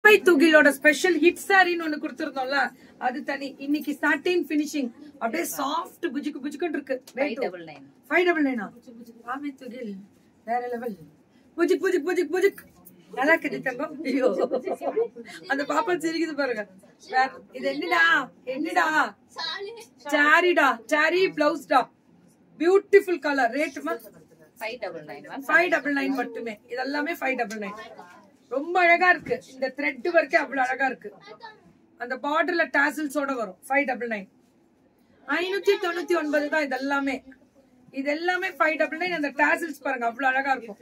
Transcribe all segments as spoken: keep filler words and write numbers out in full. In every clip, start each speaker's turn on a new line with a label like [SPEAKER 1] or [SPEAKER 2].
[SPEAKER 1] துகிலோட special hit சாரின்னு ஒண்ணு கொடுத்திருந்தோம்ல, அது தனி. இன்னைக்கு சாட்டின் பினிஷிங் அப்படியே சாஃப்ட் புஜுக்கு புஜுக்குன்னு இருக்கு.
[SPEAKER 2] Five double nine
[SPEAKER 1] five double நைனா ஆமே துகில் வேற லெவல். புஜுக் புஜுக் புஜுக் புஜுக் நல்லா இருக்குது தங்கம். ஐயோ அந்த பாப்பா சிரிக்குது பாருங்க. இது என்னடா என்னடா சாரிடா, சாரி பிளவுஸ்டா, பியூட்டிஃபுல் கலர். ரேட்டுமா
[SPEAKER 2] five double nine
[SPEAKER 1] five double nine மட்டுமே. இதெல்லாமே ஃபைவ் டபுள் நைன். ரொம்ப அழகா இருக்கு. இந்த த்ரெட் வரைக்கும் அவ்வளவு அழகா இருக்கு. அந்த பார்டர்ல டாசல்ஸோட வரும். ஃபைவ் டபுள் நைன் ஐநூத்தி தொண்ணூத்தி ஒன்பது தான் இதெல்லாமே. இது எல்லாமே ஃபைவ் டபுள் நைன். அந்த டாசல்ஸ் பாருங்க அவ்வளவு அழகா இருக்கும்.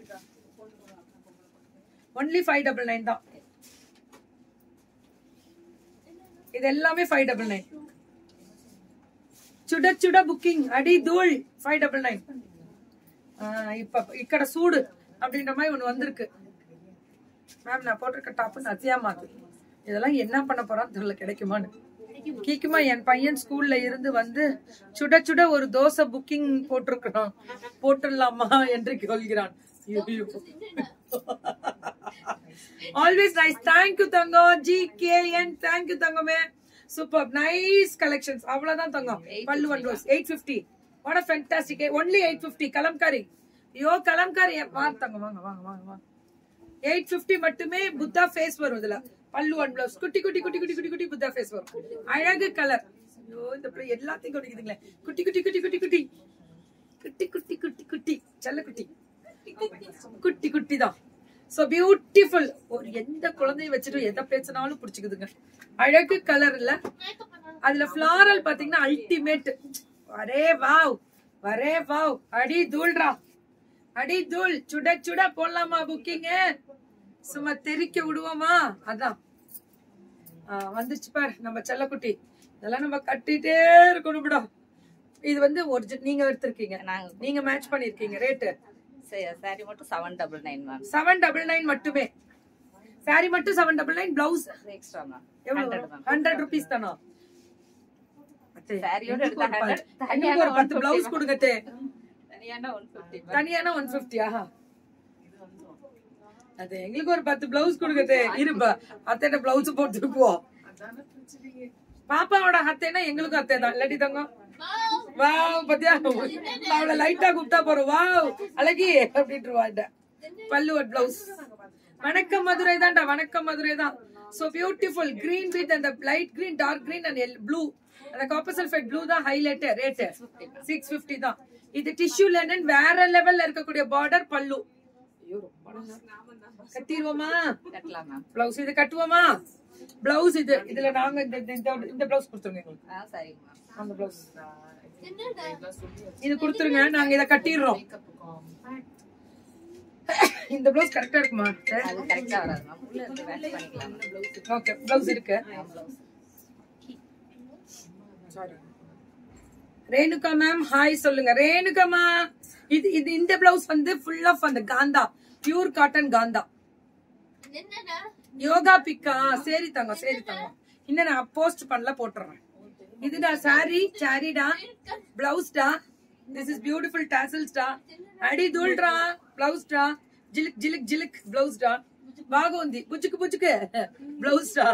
[SPEAKER 1] ஒன்லி ஃபைவ் டபுள் நைன் தான். இது எல்லாமே ஃபைவ் டபுள் நைன். சுட சுட புக்கிங் அடி தூள் ஃபைவ் டபுள் நைன். இப்ப ఇక్కడ சூடு அப்படின்ற மாதிரி ஒண்ணு வந்திருக்கு. மேம் நான் போட்டிருக்க டாப் நத்தியாமாக்கு. இதெல்லாம் என்ன பண்ண போறான்னு தெரியல, கிடைக்குமான்னு. கேக்குமா என் பையன் ஸ்கூல்ல இருந்து வந்து சுட சுட ஒரு தோசை புக்கிங் போட்டிருக்கிறான், போட்டுடலாமா என்று சொல்கிறான். Always nice. தேங்க்யூ தங்கம். ஜி கே என் தேங்க்யூ தங்கமே. Super nice collections. அவ்வளவுதான் தங்கம். Pallu one rose eight fifty. What a fantastic. Only eight fifty. Kalamkari. ஐயோ கலம்காரி வாங்க தங்கம், வாங்க வாங்க வாங்க வாங்க. எயிட் பிப்டி மட்டுமே. புத்தா ஃபேஸ் வரும் இதுல. பல்லு ஒன் பிளவுஸ் குட்டி குட்டி குட்டி குட்டி குட்டி குட்டி புத்தா ஃபேஸ் வரும். அழகு கலர். ஐயோ இந்த பிள்ளை எல்லாத்தையும் குடிக்குதுங்களே. குட்டி குட்டி குட்டி குட்டி குட்டி குட்டி குட்டி குட்டி குட்டி செல்ல குட்டி குட்டி குட்டி தான். So beautiful. ஒரு எந்த குழந்தைய வச்சுட்டு எதை பேசினாலும் பிடிச்சுக்குதுங்க. அழகு கலர் இல்ல. அதுல பிளாரல் பாத்தீங்கன்னா அல்டிமேட். வரே வாவ் வரே வாவ். அடி தூள்ரா அடி தூள். சுட சுட போடலாமா புக்கிங்? சும்மா தெரிக்க விடுவோமா? அதான் வந்துச்சு பாரு நம்ம செல்லக்குட்டி. இதெல்லாம் நம்ம கட்டிட்டே இருக்கணும்டா. இது வந்து ஒரிஜினல் நீங்க எடுத்திருக்கீங்க, நீங்க மேட்ச் பண்ணிருக்கீங்க. ரேட்டு
[SPEAKER 2] சாரி மட்டும் seven double nine ma'am.
[SPEAKER 1] Seven double nine மட்டுமே. சாரி மட்டும் seven double nine. Blouse
[SPEAKER 2] extra ma'am.
[SPEAKER 1] எவ்வளவு? ஹண்ட்ரட் ருபீஸ் தானா?
[SPEAKER 2] சாரியோட
[SPEAKER 1] ஒரு பத்து பிளவுஸ் கொடுங்கத்தே.
[SPEAKER 2] தனியான ஒன் பிப்டி.
[SPEAKER 1] தனியான ஒன் பிப்டியா? அது எங்களுக்கு ஒரு பத்து பிளவுஸ் கொடுங்கத்தே. இருப்பா அத்தைன பிளவுஸ் போட்டுக்குவோம். பாப்பாவோட அத்தைனா எங்களுக்கும் அத்தை தான். இல்லாட்டி தங்கம் வாவ் பத்தியா அவளை லைட்டா கூப்பிட்டா போறோம். வாவ் அழகி அப்படின்ட்டு. பல்லு ஒரு பிளவுஸ். வணக்கம் மதுரை தான்டா. வணக்கம் மதுரை தான். சோ பியூட்டிஃபுல் கிரீன் வித் அந்த light green, dark green and blue. அந்த காப்பர் சல்ஃபேட் ப்ளூ தான் ஹைலைட். ரேட் சிக்ஸ் பிப்டி தான். இது டிஷ்யூ லெனன் வேற லெவல்ல இருக்கக்கூடிய பார்டர். பல்லு கட்டிடுவோமா?
[SPEAKER 2] கட்டலாம் மேம்.
[SPEAKER 1] பிளவுஸ் இது கட்டுவோமா? பிளவுஸ் இது இதுல நாங்க இந்த இந்த பிளவுஸ் கொடுத்துருங்க எங்களுக்கு.
[SPEAKER 2] சரி மேம்.
[SPEAKER 1] அந்த பிளவுஸ் இது கொடுத்துருங்க. நாங்க இத கட்டிடுறோம். இந்த பிளவுஸ் கரெக்டா இருக்குமா?
[SPEAKER 2] அது கரெக்ட்டா வராது மேம். உள்ள இருந்து மேட்ச் பண்ணிக்கலாம்.
[SPEAKER 1] ஓகே பிளவுஸ் இருக்கு. சாரி ரேணுகா மேம் ஹாய் சொல்லுங்க. ரேணுகாமா இது இது இந்த பிளவுஸ் வந்து ஃபுல் ஆஃப் அந்த காந்தா, பியூர் காட்டன் காந்தா. யோகா பிக்கா? சரி தங்க சரி தங்க. இன்னும் நான் போஸ்ட் பண்ணல, போட்டுறேன். இதுடா சாரி சாரிடா. பிளவுஸ்டா. திஸ் இஸ் பியூட்டிஃபுல் டாசல்ஸ்டா. அடி தூள்டா. பிளவுஸ்டா. ஜிலிக் ஜிலிக் ஜிலிக் பிளவுஸ்டா. பாகோந்தி புஜுக்கு புஜுக்கு பிளவுஸ்டா.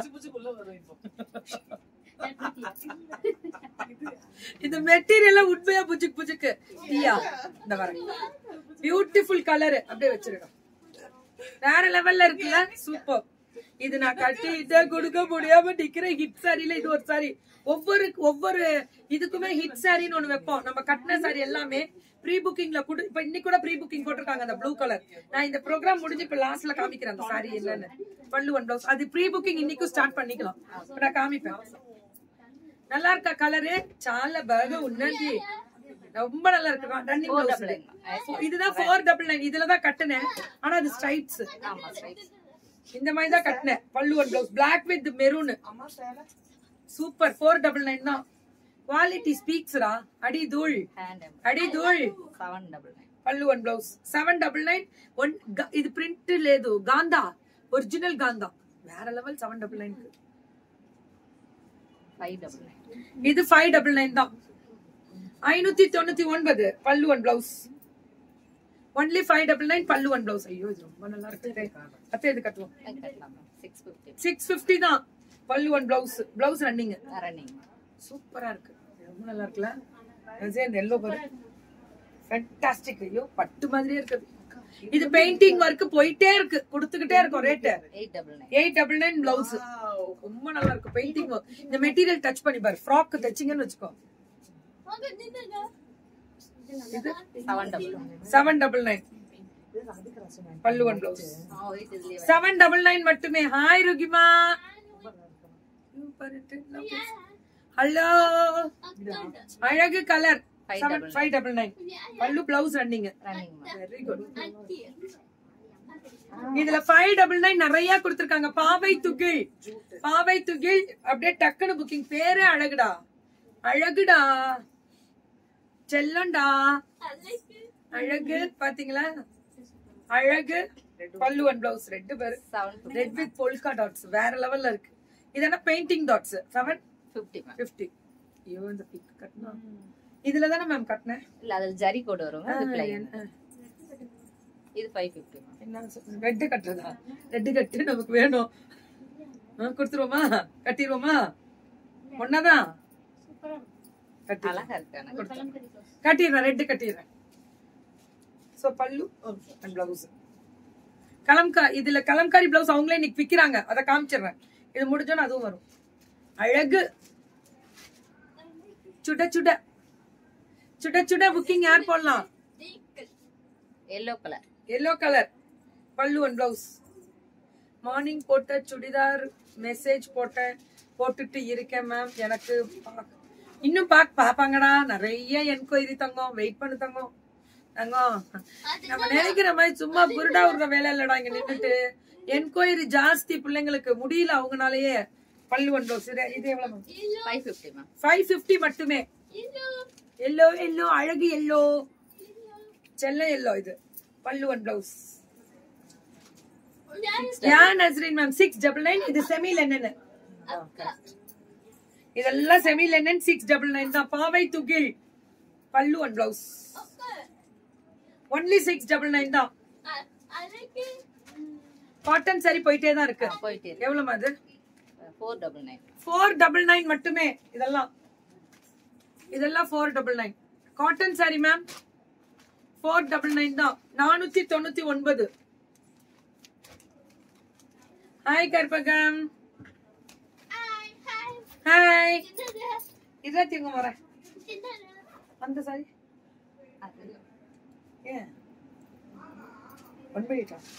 [SPEAKER 1] இந்த மெட்டீரியல் உண்மையா புஜுக்கு புஜுக்கு டியா. இந்த வர பியூட்டிஃபுல் கலர் அப்படியே வச்சிருக்கேன். வேற லெவல்ல இருக்குல்ல. சூப்பர். இது நான் கட்டிட்டு கொடுக்க முடியாம நிக்கிற ஹிட் சாரில இது ஒரு சாரி. ஒவ்வொரு ஒவ்வொரு இதுக்குமே ஹிட் சாரின்னு ஒண்ணு வைப்போம். நம்ம கட்டின சாரி எல்லாமே ப்ரீ புக்கிங்ல கூட. இப்ப இன்னைக்கு கூட ப்ரீ புக்கிங் போட்டிருக்காங்க அந்த ப்ளூ கலர். நான் இந்த ப்ரோக்ராம் முடிஞ்சு இப்ப லாஸ்ட்ல காமிக்கிறேன் அந்த சாரி என்னன்னு. Pallu one blouse. அது ப்ரீ புக்கிங் இன்னைக்கும் ஸ்டார்ட் பண்ணிக்கலாம். நான் காமிப்பேன். நல்லா இருக்கா கலரு? சால பாக உன்னதி ரொம்ப நல்லா இருக்கு. Running blouse. இதுதான் ஃபோர் டபுள் நைன். இதுலதான் கட்டினேன். ஆனா அது ஸ்ட்ரைப்ஸ் இந்த மாதிரி தான் கட்டினேன். Pallu one blouse black with maroon. Super. Four double nine தான். குவாலிட்டி ஸ்பீக்ஸ்ரா. அடி தூள் அடி தூள்.
[SPEAKER 2] Seven double nine.
[SPEAKER 1] Pallu one blouse seven double nine. One ఇది ప్రింట్ లేదు, గాంధా ఒరిజినల్ గాంధా. వేற level. Seven double nine.
[SPEAKER 2] Five double nine.
[SPEAKER 1] இது ஃபைவ் டபுள் நைன் தான். ஐநூத்தி தொண்ணூத்தி ஒன்பது. Pallu one blouse. Only five double nine. Pallu one blouse. ஐயோ இது ரொம்ப நல்லா இருக்கு. அத்தை இது கட்டுவோம்
[SPEAKER 2] கட்டலாம் ma'am six fifty
[SPEAKER 1] six fifty தான் pallu one blouse blouse running
[SPEAKER 2] running
[SPEAKER 1] சூப்பரா இருக்கு ரொம்ப நல்லா இருக்குல்ல இந்த எல்லோ கலர் ஃபேண்டாஸ்டிக் ஐயோ பட்டு மாதிரியே இருக்குது இது பெயிண்டிங் ஒர்க் போயிட்டே இருக்கு கொடுத்துக்கிட்டே இருக்கும் rate
[SPEAKER 2] eight double nine
[SPEAKER 1] eight double nine blouse ரொம்ப நல்லா இருக்கு பெயிண்டிங் ஒர்க் இந்த மெட்டீரியல் டச் பண்ணி பாரு ஃப்ராக் தைச்சிங்கன்னு வச்சுக்கோ இது
[SPEAKER 2] seven double
[SPEAKER 1] seven double nine pallu one blouse seven double nine மட்டுமே ஹாய் ருகிமா ஹலோ அழகு colour five double nine pallu blouse running very good இதுல ஃபைவ் டபுள் நைன் நிறைய கொடுத்திருக்காங்க பாவை துகில் பாவை துகில் அப்படியே டக்குனு புக்கிங் பேரே அழகுடா அழகுடா செல்லண்டா அழகு பாத்தீங்களா அழகு பல்லு ஒன் பிளவுஸ் ரெட் பேரு ரெட் வித் போல்கா டாட்ஸ் வேற லெவல்ல இருக்கு இதென்ன painting dots seven
[SPEAKER 2] fifty
[SPEAKER 1] fifty ஐயோ இந்த பிக் கட்டனா இதுல தானே மேம் கட்டினேன்
[SPEAKER 2] இல்ல அதுல ஜரி கோட் வரும் அது பிளைன் இது ஃபைவ் ஃபிஃப்டி
[SPEAKER 1] என்ன ரெட் கட்டுறதா ரெட் கட்டு நமக்கு வேணும் கொடுத்துருவோமா கட்டிடுவோமா ஒன்னாதான்
[SPEAKER 2] அழகா இருக்கு
[SPEAKER 1] கட்டிடுறேன் ரெட் கட்டிடுறேன் சோ பல்லு அண்ட் பிளவுஸ் கலம்கா இதுல கலம்காரி பிளவுஸ் அவங்களே இன்னைக்கு விக்கிறாங்க அத காமிச்சிடுறேன் இது முடிஞ்சோன்னு அதுவும் வரும் அழகு சுட சுட சுட சுட புக்கிங் யார் போடலாம்
[SPEAKER 2] yellow colour
[SPEAKER 1] yellow colour pallu and blouse morning போட்ட சுடிதார் மெசேஜ் போட்டேன் போட்டுட்டு இருக்கேன் மேம் எனக்கு இன்னும் பாக் பாப்பாங்கடா நிறைய என்கொயரி தங்கம் வெயிட் பண்ணு தங்கம் தங்கம் நம்ம நினைக்கிற மாதிரி சும்மா புருடா விடுற வேலை இல்லடா இங்க நின்றுட்டு என்கொயரி ஜாஸ்தி பிள்ளைங்களுக்கு முடியல அவங்கனாலயே பல்லு ஒன் பிளவுஸ் இது எவ்வளவு
[SPEAKER 2] five fifty ma'am
[SPEAKER 1] five fifty மட்டுமே எல்லோ எல்லோ அழகு எல்லோ செல்ல எல்லோ இது பல்லு ஒன் பிளவுஸ் யா Nasreen ma'am six double nine இது செமி லெனன் இதெல்லாம் semi linen six double nine தான் பாவை துகில் pallu one blouse only six double nine தான் காட்டன் சாரி போயிட்டே தான் இருக்கு
[SPEAKER 2] போயிட்டே
[SPEAKER 1] எவ்வளவு அது
[SPEAKER 2] four double nine
[SPEAKER 1] four double nine மட்டுமே இதெல்லாம் இதெல்லாம் four double nine cotton sari ma'am four double nine தான் நானூத்தி தொண்ணூத்தி ஒன்பது ஹாய் கற்பகம் ஹாய் இதெல்லாம் தீங்க வரேன் அந்த சாரி ஏன் ஒன் பை எயிட்டா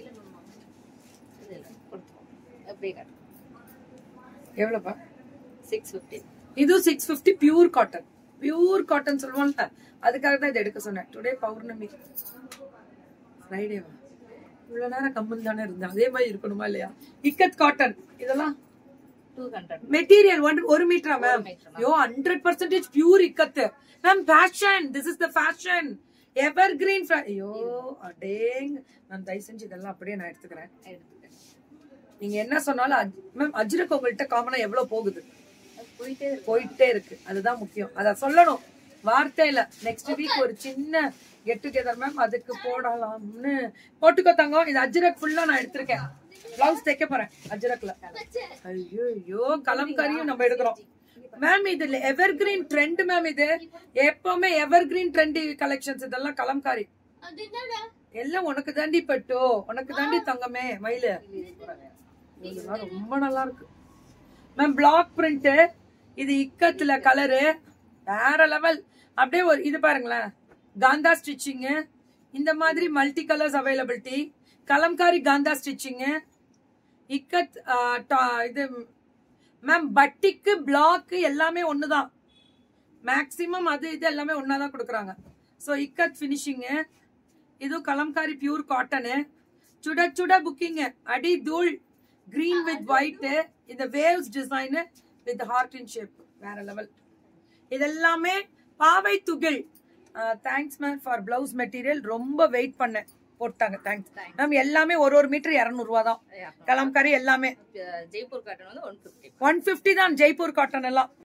[SPEAKER 1] எவ்வளவுப்பா
[SPEAKER 2] சிக்ஸ் ஃபிஃப்டி
[SPEAKER 1] இது six fifty pure cotton pure cotton சொல்லுவோம்ல அதுக்காக தான் இதை எடுக்க சொன்னேன் டுடே பௌர்ணமி ஃப்ரைடேவா இவ்வளவு நேரம் கம்மல் தானே இருந்தேன் அதே மாதிரி இருக்கணுமா இல்லையா இக்கத் காட்டன் இதெல்லாம்
[SPEAKER 2] டூ ஹண்ட்ரட்
[SPEAKER 1] மெட்டீரியல் ஒன் ஒரு மீட்டரா மேம் யோ hundred percentage pure ikat ma'am fashion this is the fashion evergreen ஐயோ அடேங் நான் தயவு செஞ்சு இதெல்லாம் அப்படியே நான் எடுத்துக்கிறேன்
[SPEAKER 2] எடுத்துட்டேன்
[SPEAKER 1] நீங்க என்ன சொன்னாலும் மேம் அஜ்ரக் உங்கள்கிட்ட காமனா எவ்வளவு போகுது
[SPEAKER 2] போயிட்டே
[SPEAKER 1] போயிட்டே இருக்கு அதுதான் முக்கியம் அத சொல்லணும் வார்த்தையில நெக்ஸ்ட் வீக் ஒரு சின்ன கெட் டுகெதர் மேம் அதுக்கு போடலாம்னு போட்டுக்கோ தங்கம் இது அஜ்ரக் ஃபுல்லா நான் எடுத்திருக்கேன் பிளவுஸ் தைக்க போறேன் அஜ்ரக்ல ஐயோ ஐயோ கலம்காரியும் நம்ம எடுக்கிறோம் மேம் இது எவர் கிரீன் ட்ரெண்ட் மேம் இது எப்பவுமே எவர் கிரீன் ட்ரெண்ட் கலெக்ஷன்ஸ் இதெல்லாம் கலம்காரி எல்லாம் உனக்கு தாண்டி பட்டோ உனக்கு தாண்டி தங்கமே மயிலு ரொம்ப நல்லா இருக்கு மேம் பிளாக் பிரிண்ட் இது இக்கத்துல கலரு வேற லெவல் அப்படியே ஒரு இது பாருங்களேன் காந்தா ஸ்டிச்சிங் இந்த மாதிரி multi colours availability kalamkari kantha stitching ikat இது மேம் பட்டிக்கு பிளாக் எல்லாமே ஒண்ணுதான் மேக்சிமம் அது இது எல்லாமே ஒன்னாதான் கொடுக்குறாங்க சோ இக்கத் பினிஷிங் இது கலம்காரி பியூர் காட்டனு சுட சுட புக்கிங் அடி தூள் கிரீன் வித் ஒயிட் இந்த waves design with heart in shape வேற லெவல் இதெல்லாமே பாவை துகில் thanks ma'am for blouse material ரொம்ப வெயிட் பண்ணேன் போட்டாங்க தேங்க்ஸ் மேம் எல்லாமே ஒரு ஒரு மீட்டர் இருநூறு ரூபா தான் கலம்காரி எல்லாமே
[SPEAKER 2] ஜெய்ப்பூர் காட்டன் வந்து ஒன் பிப்டி
[SPEAKER 1] ஒன் பிப்டி தான் ஜெய்ப்பூர் காட்டன் எல்லாம்